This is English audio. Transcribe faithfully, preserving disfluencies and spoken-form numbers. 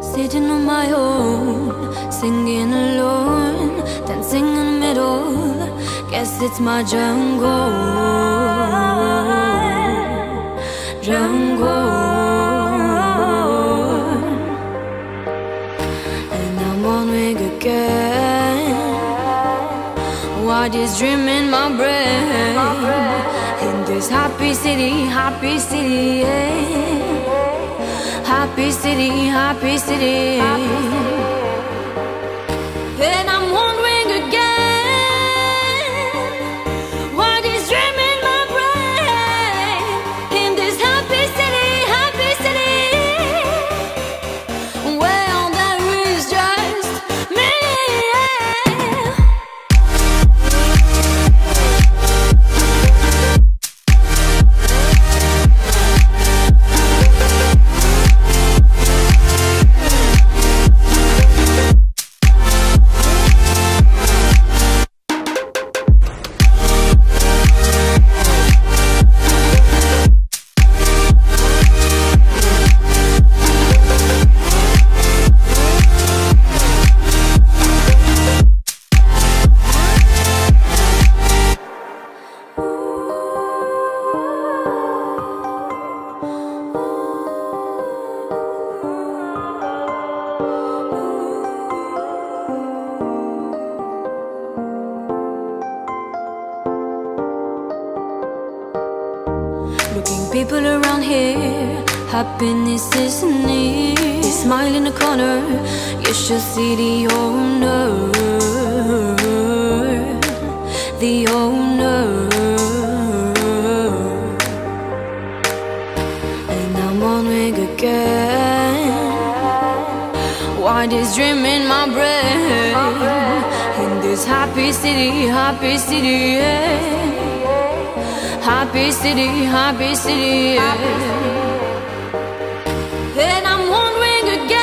Sitting on my own, singing alone, dancing in the middle. Guess it's my jungle, jungle. And I'm wondering again, what is dream in my brain? In this happy city, happy city, yeah. Happy city, happy city, and I'm wondering again, what is dreaming my brain? In this happy city, happy city, well, there is just me. Looking people around here, happiness is near. Smile in the corner, you should see the owner, the owner. And I'm wondering again, what is dream in my brain? In this happy city, happy city, yeah. Happy city, happy city, yeah. And I'm wondering again,